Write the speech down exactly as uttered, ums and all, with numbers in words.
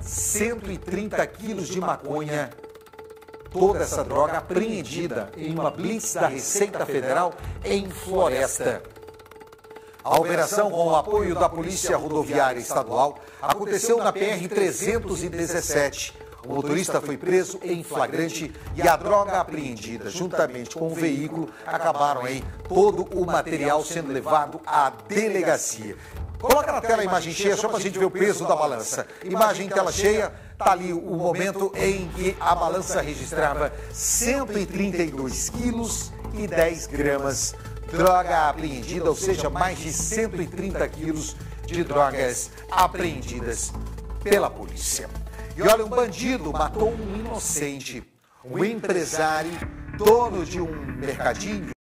cento e trinta quilos de maconha. Toda essa droga apreendida em uma blitz da Receita Federal em Floresta. A operação, com o apoio da Polícia Rodoviária Estadual, aconteceu na P R trezentos e dezessete. O motorista foi preso em flagrante e a droga apreendida, juntamente com o veículo, acabaram aí todo o material sendo levado à delegacia. Coloca na tela a imagem cheia, só para a gente ver o peso da balança. Imagem em tela cheia, está ali o momento em que a balança registrava cento e trinta e dois quilos e dez gramas. Droga apreendida, ou seja, mais de cento e trinta quilos de drogas apreendidas pela polícia. E olha, um bandido matou um inocente, um empresário, dono de um mercadinho.